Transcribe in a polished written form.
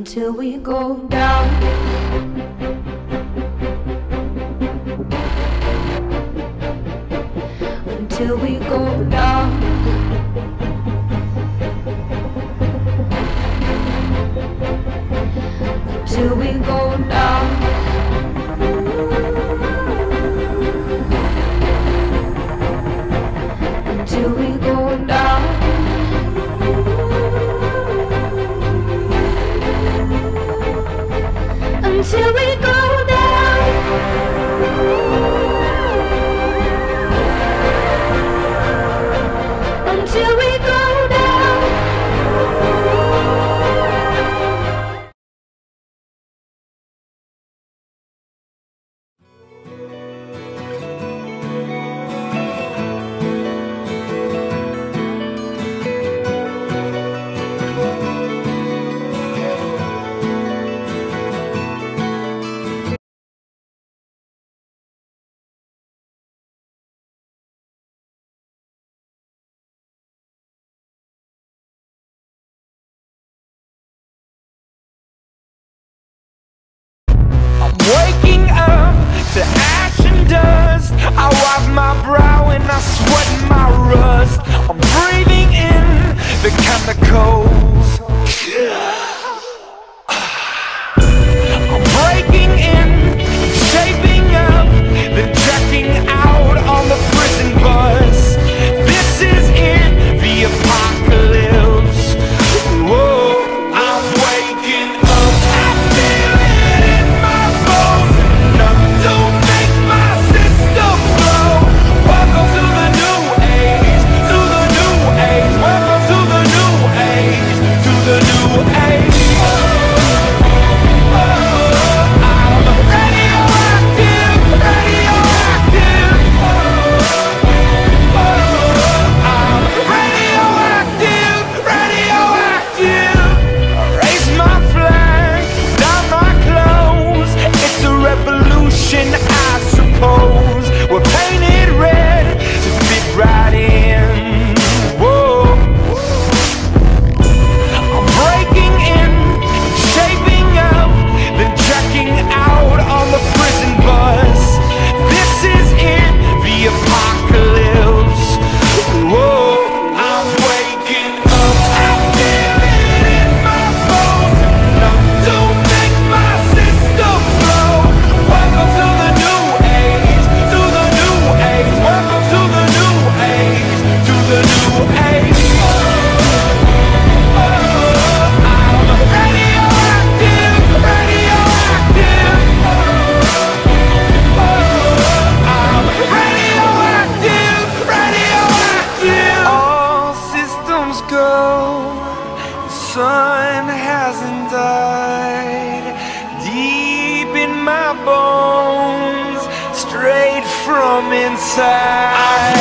until we go down. Until we go down. Until we go down. Until we go down. Until we go down. Until we go down. Waking up to ash and dust, I wipe my brow and I sweat my rust. I'm breathing in the chemicals. I'm breaking in, shaping up, then checking out on the prison bus. This is it, the apocalypse. Whoa, I'm waking up, I feel it in my bones. Nothing to make my system blow. Welcome to the new age, to the new age. Welcome to the new age, to the new age. I'm radioactive, radioactive. I'm radioactive, radioactive. Raise my flag, down my clothes. It's a revolution, I suppose. We're painted red to fit right in. Whoa. I'm breaking in, shaping up, then checking out on the prison bus. This is it, the apocalypse. Whoa, I'm waking up, I feel it in my bones. Nothing to make my system blow. Welcome to the new age, to the new age. Welcome to the new age, to the new age. I'm radioactive, radioactive. I'm radioactive, radioactive. All systems go. The sun hasn't died. Deep in my bones, straight from inside.